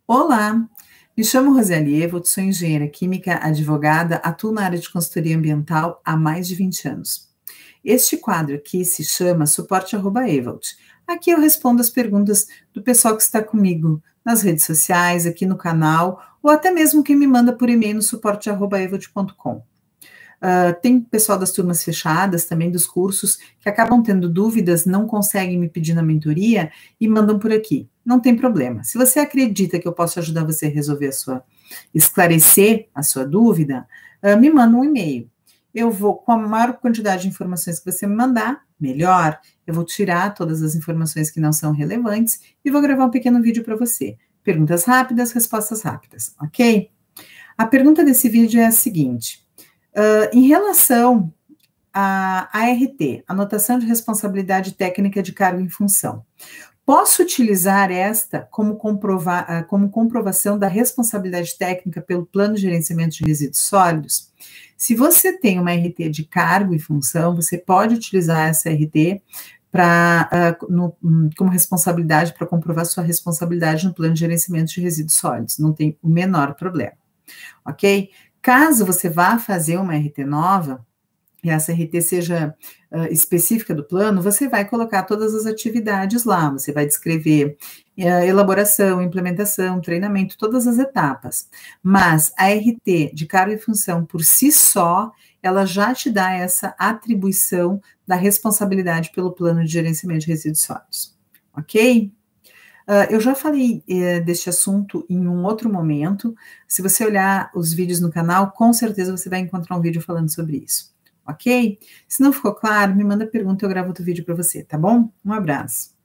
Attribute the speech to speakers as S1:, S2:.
S1: Olá, me chamo Rosiane Evolt, sou engenheira química, advogada, atuo na área de consultoria ambiental há mais de 20 anos. Este quadro aqui se chama Suporte@Evolt. Aqui eu respondo as perguntas do pessoal que está comigo nas redes sociais, aqui no canal, ou até mesmo quem me manda por e-mail no suporte@evolt.com. Tem pessoal das turmas fechadas, também dos cursos, que acabam tendo dúvidas, não conseguem me pedir na mentoria e mandam por aqui. Não tem problema. Se você acredita que eu posso ajudar você a resolver esclarecer a sua dúvida, me manda um e-mail. Eu vou, com a maior quantidade de informações que você me mandar, melhor. Eu vou tirar todas as informações que não são relevantes e vou gravar um pequeno vídeo para você. Perguntas rápidas, respostas rápidas, ok? A pergunta desse vídeo é a seguinte: em relação à ART, Anotação de Responsabilidade Técnica de Cargo em Função, posso utilizar esta como comprovação da responsabilidade técnica pelo Plano de Gerenciamento de Resíduos Sólidos? Se você tem uma RT de cargo e função, você pode utilizar essa RT como responsabilidade para comprovar sua responsabilidade no Plano de Gerenciamento de Resíduos Sólidos. Não tem o menor problema, ok? Caso você vá fazer uma RT nova, e essa RT seja específica do plano, você vai colocar todas as atividades lá, você vai descrever elaboração, implementação, treinamento, todas as etapas. Mas a RT de cargo e função por si só, ela já te dá essa atribuição da responsabilidade pelo plano de gerenciamento de resíduos sólidos, ok? Eu já falei deste assunto em um outro momento. Se você olhar os vídeos no canal, com certeza você vai encontrar um vídeo falando sobre isso, ok? Se não ficou claro, me manda pergunta e eu gravo outro vídeo para você, tá bom? Um abraço.